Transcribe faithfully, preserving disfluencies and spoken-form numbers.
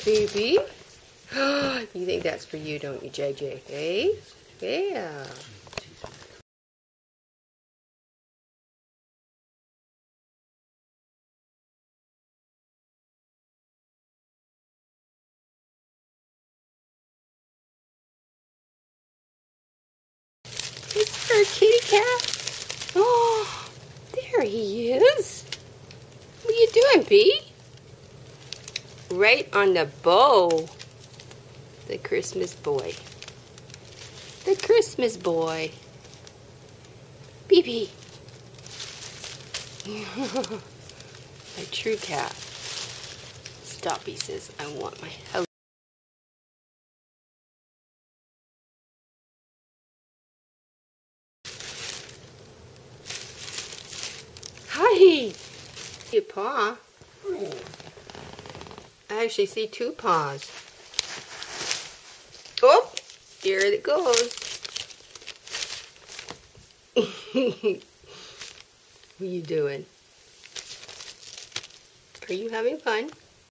baby. You think that's for you, don't you, J J? Hey? Yeah. It's our kitty cat. Oh, there he is. What are you doing, Bee? Right on the bow. The Christmas boy. The Christmas boy. Bee. A true cat. Stop, he says, I want my house. Hi! Your paw. I actually see two paws. Oh, here it goes. What are you doing? Are you having fun?